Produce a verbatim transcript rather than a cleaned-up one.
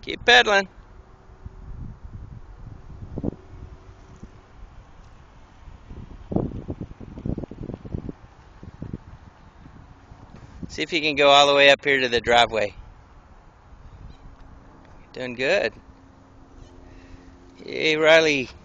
Keep pedaling. See if you can go all the way up here to the driveway. Doing good. Hey, Ryleigh.